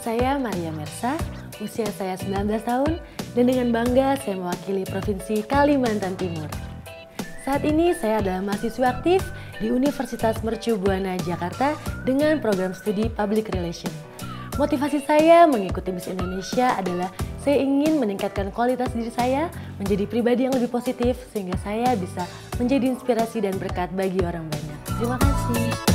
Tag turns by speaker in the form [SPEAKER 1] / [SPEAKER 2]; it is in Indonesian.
[SPEAKER 1] Saya Maria Mersa, usia saya 19 tahun, dan dengan bangga saya mewakili Provinsi Kalimantan Timur. Saat ini saya adalah mahasiswa aktif di Universitas Mercu Buana, Jakarta dengan program studi Public Relations. Motivasi saya mengikuti Miss Indonesia adalah saya ingin meningkatkan kualitas diri saya menjadi pribadi yang lebih positif sehingga saya bisa menjadi inspirasi dan berkat bagi orang banyak. Terima kasih.